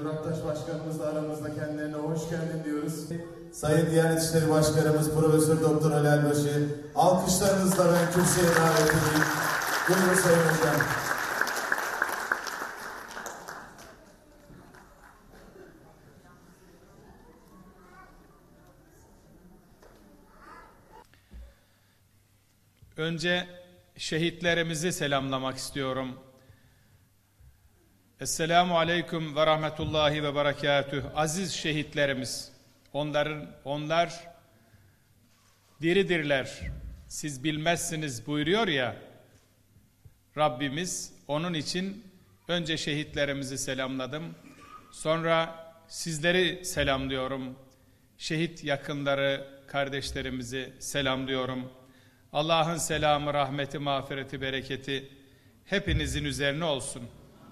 Raptaş Başkanımız da aramızda, kendilerine hoş geldin diyoruz. Sayın Diyanet İşleri Başkanımız Profesör Doktor Ali Elbaşı, alkışlarınızla ben kürsüye davet edeyim. Buyurun Sayın Hocam. Önce şehitlerimizi selamlamak istiyorum. Esselamu Aleyküm ve Rahmetullahi ve Berekatüh. Aziz şehitlerimiz, onlar diridirler. Siz bilmezsiniz buyuruyor ya Rabbimiz. Onun için önce şehitlerimizi selamladım. Sonra sizleri selamlıyorum. Şehit yakınları, kardeşlerimizi selamlıyorum. Allah'ın selamı, rahmeti, mağfireti, bereketi hepinizin üzerine olsun.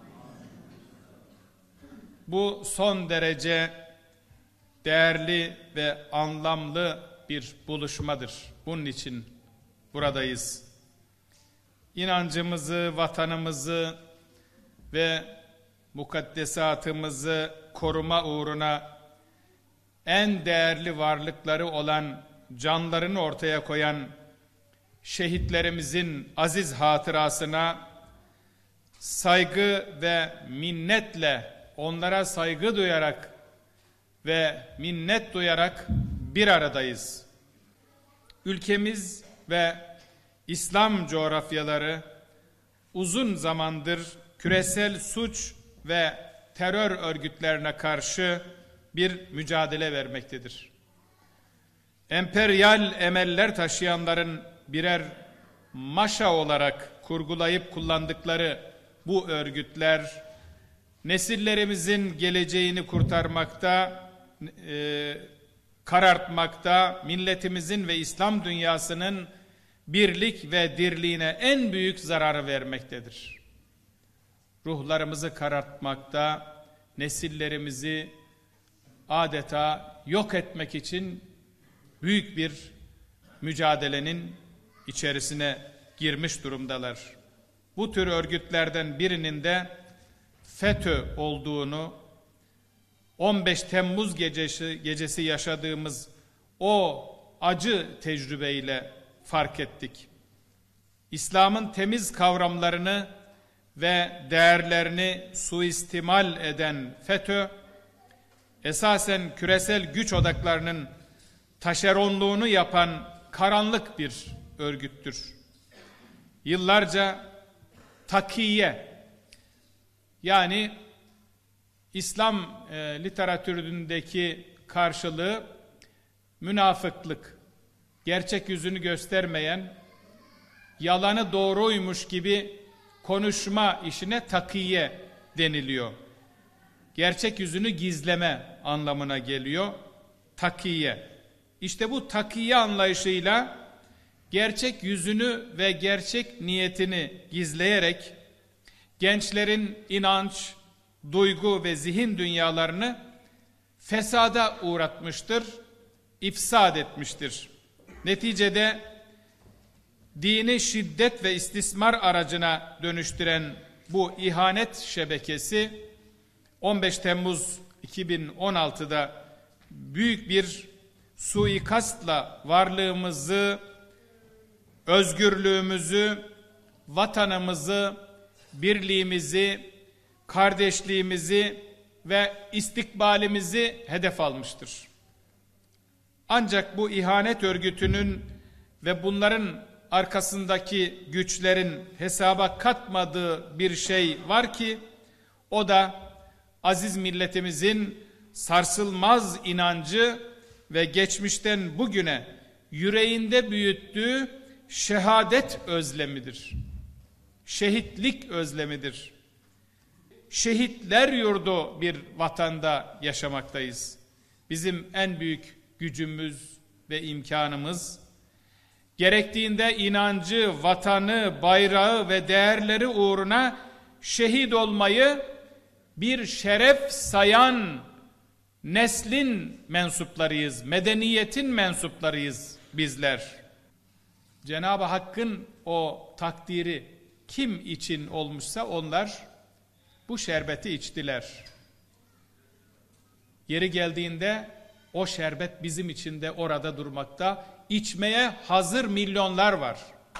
Bu son derece değerli ve anlamlı bir buluşmadır. Bunun için buradayız. İnancımızı, vatanımızı ve mukaddesatımızı koruma uğruna en değerli varlıkları olan canlarını ortaya koyan şehitlerimizin aziz hatırasına saygı ve minnetle, onlara saygı duyarak ve minnet duyarak bir aradayız. Ülkemiz ve İslam coğrafyaları uzun zamandır küresel suç ve terör örgütlerine karşı bir mücadele vermektedir. Emperyal emeller taşıyanların birer maşa olarak kurgulayıp kullandıkları bu örgütler nesillerimizin geleceğini kurtarmakta, karartmakta, milletimizin ve İslam dünyasının birlik ve dirliğine en büyük zararı vermektedir. Ruhlarımızı karartmakta, nesillerimizi adeta yok etmek için büyük bir mücadelenin içerisine girmiş durumdalar. Bu tür örgütlerden birinin de FETÖ olduğunu, 15 Temmuz gecesi yaşadığımız o acı tecrübeyle fark ettik. İslam'ın temiz kavramlarını ve değerlerini suistimal eden FETÖ, esasen küresel güç odaklarının taşeronluğunu yapan karanlık bir örgüttür. Yıllarca takiye, yani İslam literatüründeki karşılığı münafıklık, gerçek yüzünü göstermeyen, yalanı doğruymuş gibi konuşma işine takiye deniliyor. Gerçek yüzünü gizleme anlamına geliyor takiye. İşte bu takiye anlayışıyla gerçek yüzünü ve gerçek niyetini gizleyerek gençlerin inanç, duygu ve zihin dünyalarını fesada uğratmıştır, ifsad etmiştir. Neticede dini şiddet ve istismar aracına dönüştüren bu ihanet şebekesi 15 Temmuz 2016'da büyük bir suikastla varlığımızı, özgürlüğümüzü, vatanımızı, birliğimizi, kardeşliğimizi ve istikbalimizi hedef almıştır. Ancak bu ihanet örgütünün ve bunların arkasındaki güçlerin hesaba katmadığı bir şey var ki, o da aziz milletimizin sarsılmaz inancı ve geçmişten bugüne yüreğinde büyüttüğü şehadet özlemidir. Şehitlik özlemidir. Şehitler yurdu bir vatanda yaşamaktayız. Bizim en büyük gücümüz ve imkanımız, gerektiğinde inancı, vatanı, bayrağı ve değerleri uğruna şehit olmayı bir şeref sayan neslin mensuplarıyız, medeniyetin mensuplarıyız bizler. Cenab-ı Hakk'ın o takdiri kim için olmuşsa onlar bu şerbeti içtiler. Yeri geldiğinde o şerbet bizim için de orada durmakta. İçmeye hazır milyonlar var.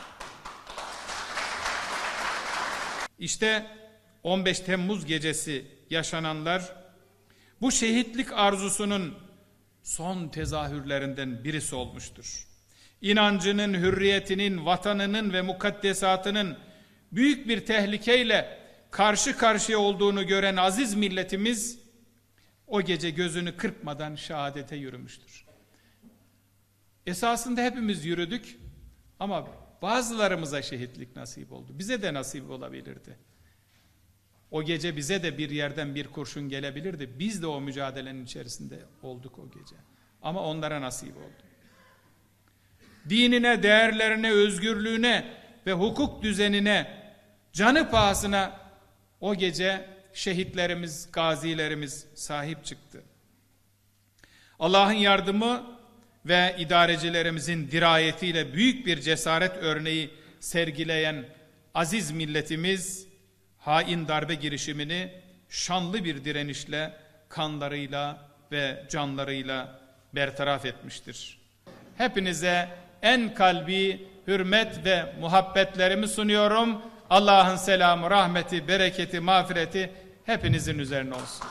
İşte 15 Temmuz gecesi yaşananlar bu şehitlik arzusunun son tezahürlerinden birisi olmuştur. İnancının, hürriyetinin, vatanının ve mukaddesatının büyük bir tehlikeyle karşı karşıya olduğunu gören aziz milletimiz o gece gözünü kırpmadan şehadete yürümüştür. Esasında hepimiz yürüdük ama bazılarımıza şehitlik nasip oldu. Bize de nasip olabilirdi. O gece bize de bir yerden bir kurşun gelebilirdi. Biz de o mücadelenin içerisinde olduk o gece. Ama onlara nasip oldu. Dinine, değerlerine, özgürlüğüne ve hukuk düzenine canı pahasına o gece şehitlerimiz, gazilerimiz sahip çıktı. Allah'ın yardımı ve idarecilerimizin dirayetiyle büyük bir cesaret örneği sergileyen aziz milletimiz hain darbe girişimini şanlı bir direnişle, kanlarıyla ve canlarıyla bertaraf etmiştir. Hepinize en kalbi hürmet ve muhabbetlerimi sunuyorum. Allah'ın selamı, rahmeti, bereketi, mağfireti hepinizin üzerine olsun.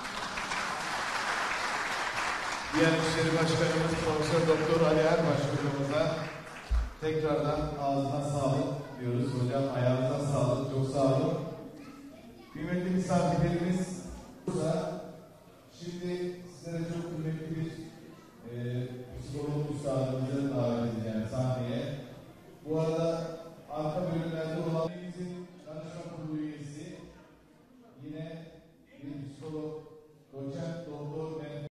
Diyanet İşleri Başkanımız Profesör Doktor Ali Erbaş hocamıza tekrardan ağzına sağlık diyoruz. Hocam ayağınıza sağlık, çok sağ olun. Kıymetli misafirlerimiz burada. Şimdi sizlere çok kıymetli bir psikolog üstadımızı